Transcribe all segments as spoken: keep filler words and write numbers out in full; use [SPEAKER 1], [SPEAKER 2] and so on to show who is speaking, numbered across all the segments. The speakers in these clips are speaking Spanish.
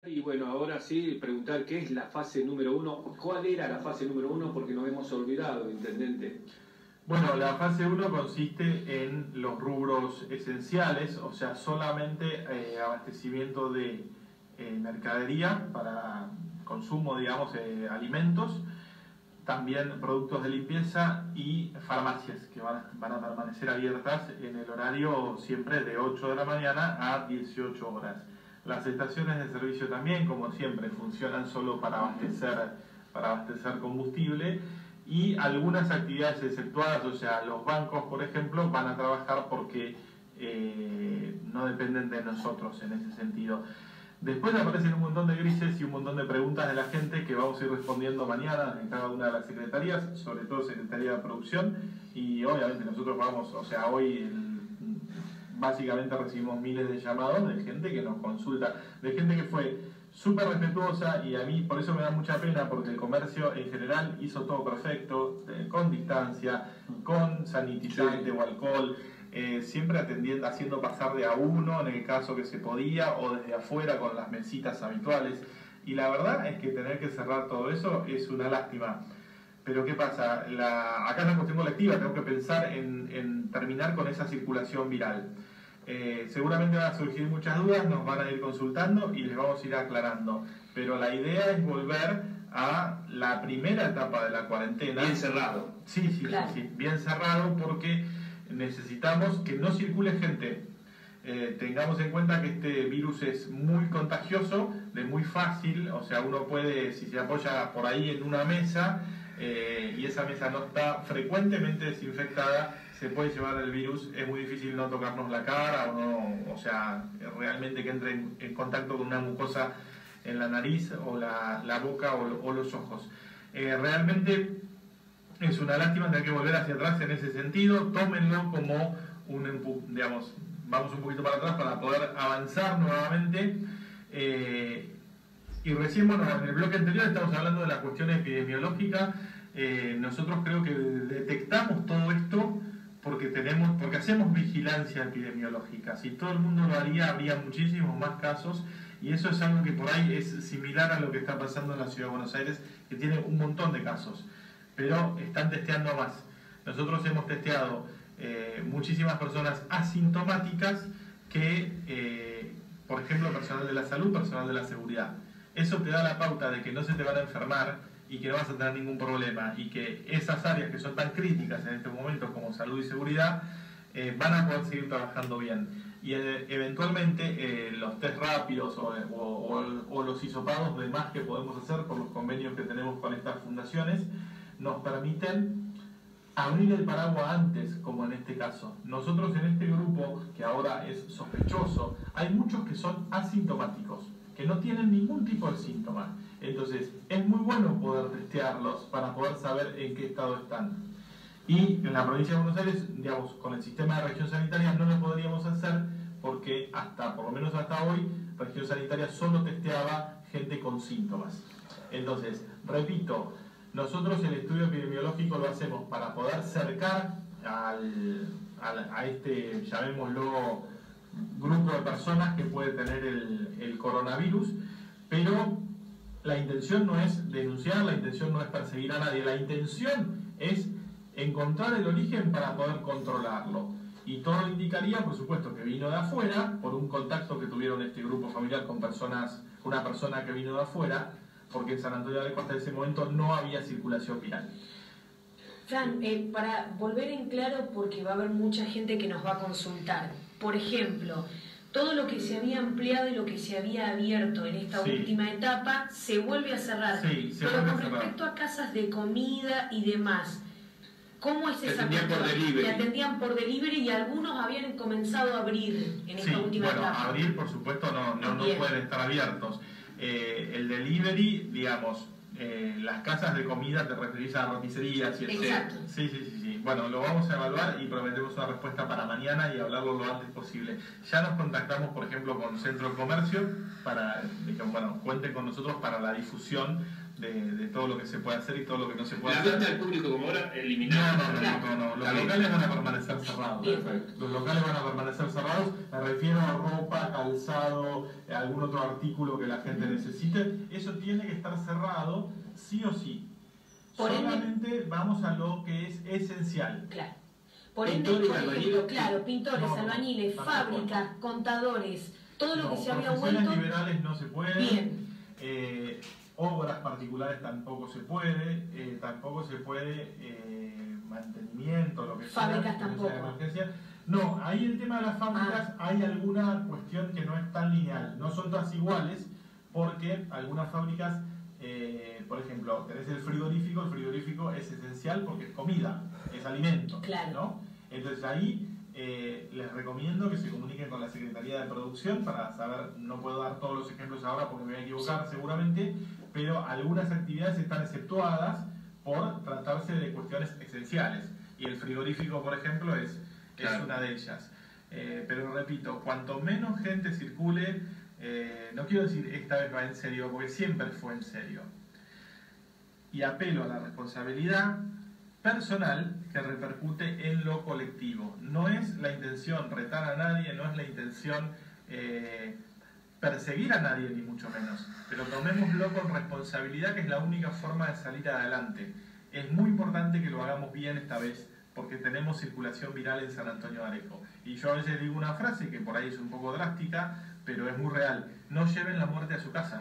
[SPEAKER 1] Y bueno, ahora sí, preguntar qué es la fase número uno, cuál era la fase número uno, porque nos hemos olvidado, intendente.
[SPEAKER 2] Bueno, la fase uno consiste en los rubros esenciales, o sea, solamente eh, abastecimiento de eh, mercadería para consumo, digamos, eh, alimentos, también productos de limpieza y farmacias que van a, van a permanecer abiertas en el horario siempre de ocho de la mañana a dieciocho horas. Las estaciones de servicio también, como siempre, funcionan solo para abastecer, para abastecer combustible, y algunas actividades exceptuadas, o sea, los bancos, por ejemplo, van a trabajar porque eh, no dependen de nosotros en ese sentido. Después aparecen un montón de grises y un montón de preguntas de la gente que vamos a ir respondiendo mañana en cada una de las secretarías, sobre todo Secretaría de Producción, y obviamente nosotros vamos, o sea, hoy el, básicamente recibimos miles de llamados de gente que nos consulta, de gente que fue súper respetuosa, y a mí por eso me da mucha pena, porque el comercio en general hizo todo perfecto, eh, con distancia, con sanitizante sí. o alcohol, eh, siempre atendiendo, haciendo pasar de a uno en el caso que se podía, o desde afuera con las mesitas habituales, y la verdad es que tener que cerrar todo eso es una lástima. Pero ¿qué pasa? La, acá es la cuestión colectiva, tengo que pensar en, en terminar con esa circulación viral. Eh, seguramente van a surgir muchas dudas, nos van a ir consultando y les vamos a ir aclarando. Pero la idea es volver a la primera etapa de la cuarentena.
[SPEAKER 1] Bien cerrado.
[SPEAKER 2] Sí, sí, claro. sí, sí, bien cerrado, porque necesitamos que no circule gente. Eh, tengamos en cuenta que este virus es muy contagioso, de muy fácil, o sea, uno puede, si se apoya por ahí en una mesa, eh, y esa mesa no está frecuentemente desinfectada, se puede llevar el virus. Es muy difícil no tocarnos la cara, o, no, o sea, realmente que entre en, en contacto con una mucosa en la nariz, o la, la boca, o, o los ojos. Eh, realmente es una lástima tener que volver hacia atrás en ese sentido. Tómenlo como un, digamos, vamos un poquito para atrás para poder avanzar nuevamente. Eh, y recién, bueno, en el bloque anterior estamos hablando de la cuestión epidemiológica. Eh, nosotros creo que detectamos todo esto porque tenemos, porque hacemos vigilancia epidemiológica. Si todo el mundo lo haría, habría muchísimos más casos, y eso es algo que por ahí es similar a lo que está pasando en la Ciudad de Buenos Aires, que tiene un montón de casos, pero están testeando más. Nosotros hemos testeado eh, muchísimas personas asintomáticas que, eh, por ejemplo, personal de la salud, personal de la seguridad. Eso te da la pauta de que no se te van a enfermar y que no vas a tener ningún problema, y que esas áreas que son tan críticas en este momento como salud y seguridad eh, van a poder seguir trabajando bien. Y eh, eventualmente eh, los test rápidos o, o, o, o los hisopados de más que podemos hacer por los convenios que tenemos con estas fundaciones nos permiten abrir el paraguas antes, como en este caso. Nosotros en este grupo, que ahora es sospechoso, hay muchos que son asintomáticos, que no tienen ningún tipo de síntoma. Entonces, es muy bueno poder testearlos para poder saber en qué estado están. Y en la provincia de Buenos Aires, digamos, con el sistema de región sanitaria no lo podríamos hacer, porque hasta, por lo menos hasta hoy, región sanitaria solo testeaba gente con síntomas. Entonces, repito, nosotros el estudio epidemiológico lo hacemos para poder cercar al, al, a este, llamémoslo, grupo de personas que puede tener el, el coronavirus, pero la intención no es denunciar, la intención no es perseguir a nadie, la intención es encontrar el origen para poder controlarlo. Y todo indicaría, por supuesto, que vino de afuera, por un contacto que tuvieron este grupo familiar con personas, una persona que vino de afuera, porque en San Antonio de Costa en ese momento no había circulación viral.
[SPEAKER 3] Fran, eh, para volver en claro, porque va a haber mucha gente que nos va a consultar. Por ejemplo, todo lo que se había ampliado y lo que se había abierto en esta sí. última etapa se vuelve a cerrar.
[SPEAKER 2] Sí, se
[SPEAKER 3] Pero
[SPEAKER 2] vuelve
[SPEAKER 3] con
[SPEAKER 2] a cerrar.
[SPEAKER 3] Respecto a casas de comida y demás, ¿cómo es esa
[SPEAKER 1] atendían por delivery.
[SPEAKER 3] Que atendían por delivery, y algunos habían comenzado a abrir en esta
[SPEAKER 2] sí,
[SPEAKER 3] última
[SPEAKER 2] bueno,
[SPEAKER 3] etapa?
[SPEAKER 2] Abrir, por supuesto, no, no, no pueden estar abiertos. Eh, el delivery, digamos, eh, las casas de comida, te referís a roticerías y etcétera.
[SPEAKER 3] Exacto.
[SPEAKER 2] Sí, sí, sí, sí. Bueno, lo vamos a evaluar y prometemos una respuesta para mañana y hablarlo lo antes posible. Ya nos contactamos, por ejemplo, con Centro de Comercio para, digamos, bueno, cuenten con nosotros para la difusión de, de todo lo que se puede hacer y todo lo que no se puede
[SPEAKER 1] la
[SPEAKER 2] hacer.
[SPEAKER 1] venta al público como ahora,
[SPEAKER 2] No,
[SPEAKER 1] eliminada.
[SPEAKER 2] no, no, no, no, los locales van a permanecer cerrados.
[SPEAKER 1] Perfecto.
[SPEAKER 2] Los locales van a permanecer cerrados, me refiero a ropa, calzado, algún otro artículo que la gente necesite, eso tiene que estar cerrado sí o sí.
[SPEAKER 3] Por
[SPEAKER 2] Solamente
[SPEAKER 3] ende,
[SPEAKER 2] vamos a lo que es esencial.
[SPEAKER 3] Claro. Por ende,
[SPEAKER 1] Pintores,
[SPEAKER 3] por ejemplo,
[SPEAKER 1] albañiles.
[SPEAKER 3] claro, pintores,
[SPEAKER 2] No, no,
[SPEAKER 3] albañiles,
[SPEAKER 2] tampoco.
[SPEAKER 3] fábricas, contadores, todo lo
[SPEAKER 2] No,
[SPEAKER 3] que se había
[SPEAKER 2] profesiones
[SPEAKER 3] vuelto.
[SPEAKER 2] liberales no se puede.
[SPEAKER 3] Bien.
[SPEAKER 2] Eh, obras particulares tampoco se puede, eh, tampoco se puede eh, mantenimiento, lo que
[SPEAKER 3] Fábricas
[SPEAKER 2] sea,
[SPEAKER 3] tampoco.
[SPEAKER 2] de emergencia. No, ahí el tema de las fábricas
[SPEAKER 3] Ah.
[SPEAKER 2] hay alguna cuestión que no es tan lineal, no son todas iguales, porque algunas fábricas, eh, por ejemplo, tenés el frigorífico, el frigorífico es esencial porque es comida, es alimento,
[SPEAKER 3] Claro.
[SPEAKER 2] ¿no? Entonces ahí eh, les recomiendo que se comuniquen con la Secretaría de Producción para saber, no puedo dar todos los ejemplos ahora porque me voy a equivocar seguramente, pero algunas actividades están exceptuadas por tratarse de cuestiones esenciales. Y el frigorífico, por ejemplo, es, es
[SPEAKER 1] Claro.
[SPEAKER 2] una de ellas. Eh, pero repito, cuanto menos gente circule, eh, no quiero decir esta vez va en serio, porque siempre fue en serio. Y apelo a la responsabilidad personal que repercute en lo colectivo. No es la intención retar a nadie, no es la intención eh, perseguir a nadie, ni mucho menos. Pero tomémoslo con responsabilidad, que es la única forma de salir adelante. Es muy importante que lo hagamos bien esta vez, porque tenemos circulación viral en San Antonio de Areco. Y yo a veces digo una frase que por ahí es un poco drástica, pero es muy real. No lleven la muerte a su casa.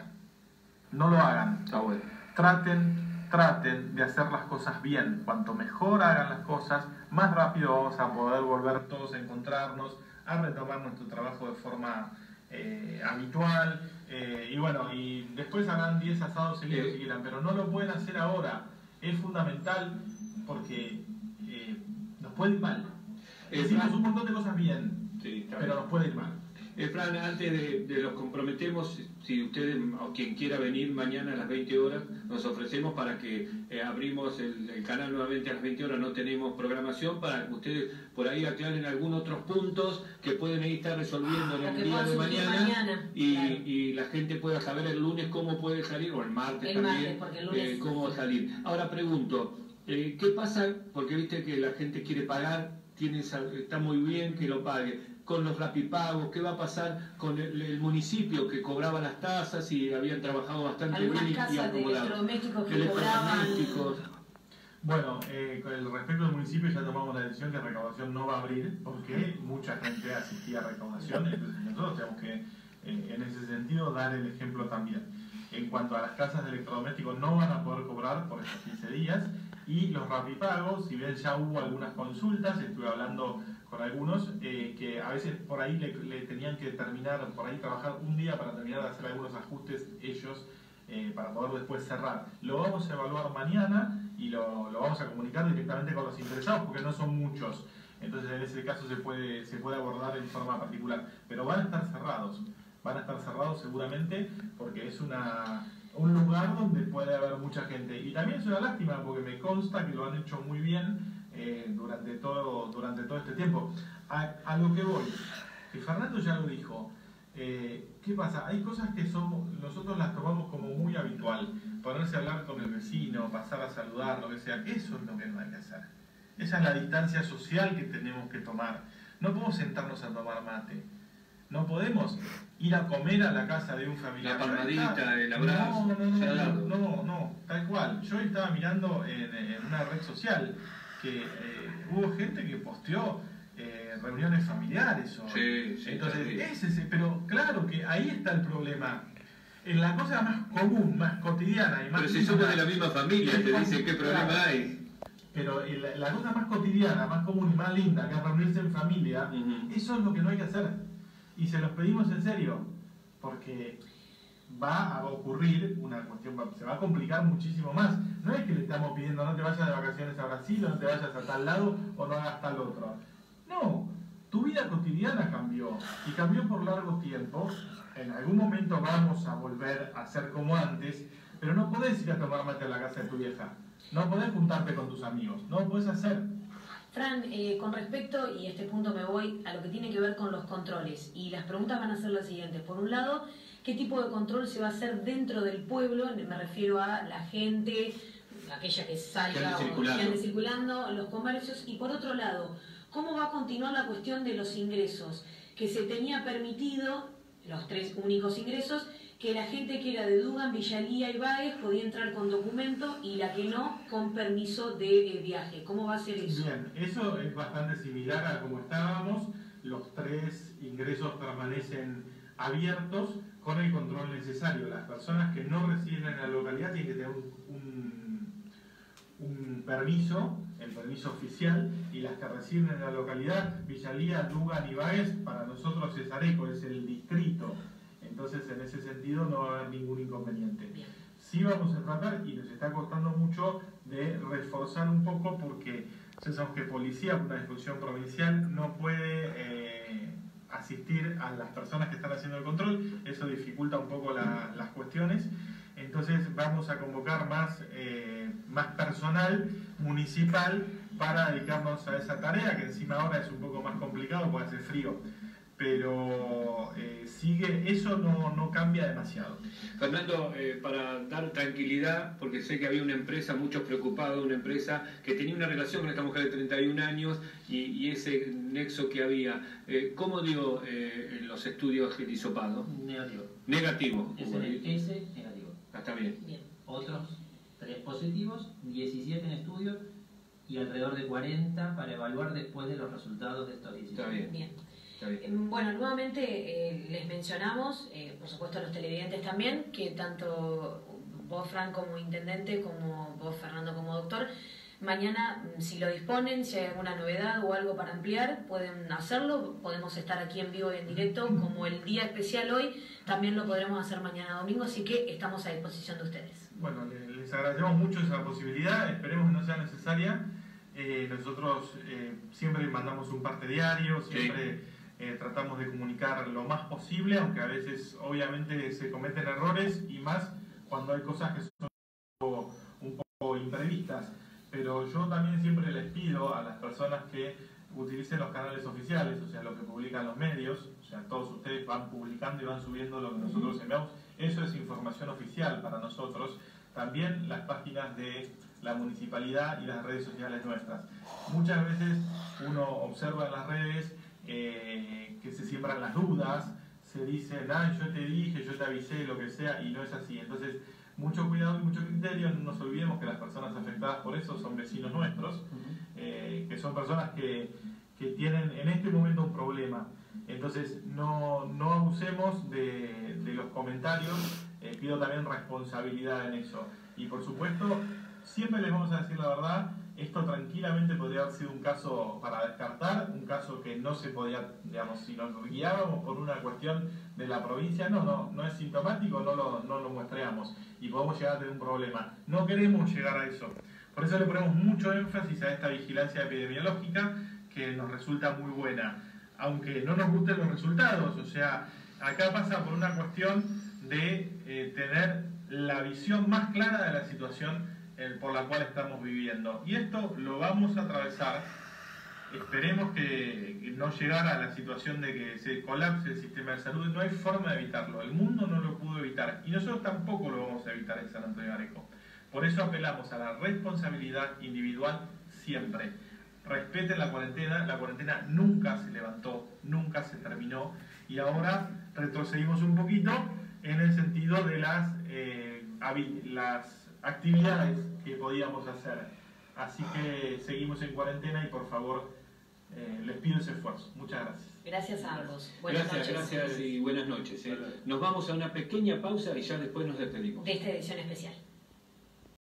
[SPEAKER 2] No lo hagan.
[SPEAKER 1] Está bueno.
[SPEAKER 2] Traten, traten de hacer las cosas bien. Cuanto mejor hagan las cosas, más rápido vamos a poder volver todos a encontrarnos, a retomar nuestro trabajo de forma eh, habitual. Eh, y bueno, y después harán diez asados seguidos
[SPEAKER 1] Eh.
[SPEAKER 2] si quieran, pero no lo pueden hacer ahora. Es fundamental porque eh, nos puede ir mal.
[SPEAKER 1] Eh,
[SPEAKER 2] Hicimos
[SPEAKER 1] Fran-
[SPEAKER 2] un montón de cosas bien,
[SPEAKER 1] Sí, está
[SPEAKER 2] pero
[SPEAKER 1] bien.
[SPEAKER 2] nos puede ir mal.
[SPEAKER 1] Eh, Fran, antes de, de los comprometemos, si ustedes o quien quiera venir mañana a las veinte horas, nos ofrecemos para que eh, abrimos el, el canal nuevamente a las veinte horas, no tenemos programación, para que ustedes por ahí aclaren algunos otros puntos que pueden ahí estar resolviendo en
[SPEAKER 3] O
[SPEAKER 1] el
[SPEAKER 3] que
[SPEAKER 1] día
[SPEAKER 3] puedan
[SPEAKER 1] de
[SPEAKER 3] surgir
[SPEAKER 1] mañana,
[SPEAKER 3] mañana,
[SPEAKER 1] y,
[SPEAKER 3] claro.
[SPEAKER 1] y la gente pueda saber el lunes cómo puede salir, o el martes
[SPEAKER 3] El
[SPEAKER 1] también,
[SPEAKER 3] martes, porque el lunes-
[SPEAKER 1] eh, cómo salir. Ahora pregunto, eh, ¿qué pasa? Porque viste que la gente quiere pagar, tiene esa- está muy bien que lo pague. Con los rapipagos, ¿qué va a pasar con el, el municipio que cobraba las tasas y habían trabajado bastante
[SPEAKER 3] Algunas
[SPEAKER 1] bien y, y
[SPEAKER 3] casas de
[SPEAKER 1] acomodado?
[SPEAKER 3] electrodomésticos que cobraban.
[SPEAKER 1] Electrodomésticos.
[SPEAKER 2] Bueno, eh, con el respecto del municipio ya tomamos la decisión que recaudación no va a abrir porque mucha gente asistía a recaudación, entonces nosotros tenemos que, eh, en ese sentido, dar el ejemplo también. En cuanto a las casas de electrodomésticos, no van a poder cobrar por estos quince días, y los rapipagos, si bien ya hubo algunas consultas, estuve hablando con algunos, eh, que a veces por ahí le, le tenían que terminar, por ahí trabajar un día para terminar de hacer algunos ajustes ellos, eh, para poder después cerrar. Lo vamos a evaluar mañana y lo, lo vamos a comunicar directamente con los interesados porque no son muchos. Entonces en ese caso se puede, se puede abordar en forma particular. Pero van a estar cerrados, van a estar cerrados seguramente porque es una, un lugar donde puede haber mucha gente. Y también es una lástima porque me consta que lo han hecho muy bien eh, durante, todo, durante todo este tiempo. A, a lo que voy, que Fernando ya lo dijo. Eh, ¿Qué pasa? Hay cosas que somos, nosotros las tomamos como muy habitual. Ponerse a hablar con el vecino, pasar a saludar, lo que sea. Eso es lo que no hay que hacer. Esa es la distancia social que tenemos que tomar. No podemos sentarnos a tomar mate. No podemos ir a comer a la casa de un familiar.
[SPEAKER 1] La palmadita, el abrazo,
[SPEAKER 2] No, no,
[SPEAKER 1] se ha
[SPEAKER 2] no,
[SPEAKER 1] dado.
[SPEAKER 2] no, no, no, tal cual. Yo estaba mirando en, en una red social que eh, hubo gente que posteó eh, reuniones familiares hoy.
[SPEAKER 1] Sí, sí,
[SPEAKER 2] Entonces,
[SPEAKER 1] terrible.
[SPEAKER 2] ese, ese- pero claro que ahí está el problema. En la cosa más común, más cotidiana y más
[SPEAKER 1] Pero si
[SPEAKER 2] linda,
[SPEAKER 1] somos de la misma familia, te dicen qué problema hay.
[SPEAKER 2] pero en la, la cosa más cotidiana, más común y más linda, que es reunirse en familia,
[SPEAKER 1] Ujú.
[SPEAKER 2] eso es lo que no hay que hacer. Y se los pedimos en serio, porque va a ocurrir una cuestión, va- se va a complicar muchísimo más. No es que le estamos pidiendo no te vayas de vacaciones a Brasil, o no te vayas a tal lado, o no hagas tal otro. No, tu vida cotidiana cambió, y cambió por largo tiempo. En algún momento vamos a volver a ser como antes, pero no podés ir a tomar mate a la casa de tu vieja. No podés juntarte con tus amigos, no lo podés hacer.
[SPEAKER 3] Fran, eh, con respecto, y este punto me voy a lo que tiene que ver con los controles, y las preguntas van a ser las siguientes. Por un lado, qué tipo de control se va a hacer dentro del pueblo, me refiero a la gente, aquella que salga o que ande circulando, los comercios, y por otro lado, cómo va a continuar la cuestión de los ingresos, que se tenía permitido, los tres únicos ingresos, que la gente que era de Dugan, Villalía y Báez podía entrar con documento y la que no con permiso de eh, viaje. ¿Cómo va a ser eso?
[SPEAKER 2] Bien, eso es bastante similar a como estábamos. Los tres ingresos permanecen abiertos con el control necesario. Las personas que no residen en la localidad tienen que tener un, un, un permiso, el permiso oficial, y las que residen en la localidad, Villalía, Dugan y Báez, para nosotros es Areco, es el distrito. Entonces, en ese sentido no va a haber ningún inconveniente.
[SPEAKER 3] Bien.
[SPEAKER 2] Sí vamos a tratar, y nos está costando mucho, de reforzar un poco, porque sabemos que policía, una disposición provincial, no puede eh, asistir a las personas que están haciendo el control. Eso dificulta un poco la, las cuestiones. Entonces vamos a convocar más, eh, más personal municipal para dedicarnos a esa tarea, que encima ahora es un poco más complicado porque hace frío. Pero eh, sigue, eso no, no cambia demasiado.
[SPEAKER 1] Fernando, eh, para dar tranquilidad, porque sé que había una empresa, muchos preocupados, una empresa que tenía una relación con esta mujer de treinta y un años y, y ese nexo que había, eh, ¿cómo dio eh, los estudios el hisopado?
[SPEAKER 4] Negativo.
[SPEAKER 1] Negativo.
[SPEAKER 4] S N S negativo.
[SPEAKER 1] Ah, está bien.
[SPEAKER 3] Bien.
[SPEAKER 4] Otros tres positivos, diecisiete en estudio y alrededor de cuarenta para evaluar después de los resultados de estos diecisiete.
[SPEAKER 1] Está bien.
[SPEAKER 3] Bien.
[SPEAKER 1] Está bien.
[SPEAKER 3] Bueno, nuevamente eh, les mencionamos, eh, por supuesto a los televidentes también, que tanto vos, Fran, como intendente, como vos, Fernando, como doctor, mañana, si lo disponen, si hay alguna novedad o algo para ampliar, pueden hacerlo. Podemos estar aquí en vivo y en directo, como el día especial hoy, también lo podremos hacer mañana domingo, así que estamos a disposición de ustedes.
[SPEAKER 2] Bueno, les agradecemos mucho esa posibilidad, esperemos que no sea necesaria. Eh, nosotros eh, siempre mandamos un parte diario, siempre... Sí. Eh, tratamos de comunicar lo más posible, aunque a veces obviamente se cometen errores y más cuando hay cosas que son un poco, un poco imprevistas. Pero yo también siempre les pido a las personas que utilicen los canales oficiales, o sea, lo que publican los medios, o sea, todos ustedes van publicando y van subiendo lo que nosotros enviamos. Eso es información oficial para nosotros. También las páginas de la municipalidad y las redes sociales nuestras. Muchas veces uno observa en las redes Eh, que se siembran las dudas, se dice, ah, yo te dije, yo te avisé, lo que sea, y no es así. Entonces, mucho cuidado y mucho criterio, no nos olvidemos que las personas afectadas por eso son vecinos nuestros, eh, que son personas que, que tienen en este momento un problema. Entonces, no, no abusemos de, de los comentarios, eh, pido también responsabilidad en eso. Y por supuesto, siempre les vamos a decir la verdad. Esto tranquilamente podría haber sido un caso para descartar, un caso que no se podía, digamos, si nos guiábamos por una cuestión de la provincia, no, no, no es sintomático, no lo, no lo muestreamos y podemos llegar a tener un problema. No queremos llegar a eso. Por eso le ponemos mucho énfasis a esta vigilancia epidemiológica que nos resulta muy buena, aunque no nos gusten los resultados. O sea, acá pasa por una cuestión de eh, tener la visión más clara de la situación por la cual estamos viviendo. Y esto lo vamos a atravesar. Esperemos que, que no llegara a la situación de que se colapse el sistema de salud. No hay forma de evitarlo. El mundo no lo pudo evitar. Y nosotros tampoco lo vamos a evitar en San Antonio de Areco. Por eso apelamos a la responsabilidad individual siempre. Respeten la cuarentena. La cuarentena nunca se levantó, nunca se terminó. Y ahora retrocedimos un poquito en el sentido de las, eh, las actividades que podíamos hacer. Así que seguimos en cuarentena y por favor eh, les pido ese esfuerzo. Muchas gracias.
[SPEAKER 3] Gracias a ambos. Buenas
[SPEAKER 1] gracias,
[SPEAKER 3] noches.
[SPEAKER 1] Gracias y buenas noches. ¿eh? Nos vamos a una pequeña pausa y ya después nos despedimos.
[SPEAKER 3] De esta edición especial.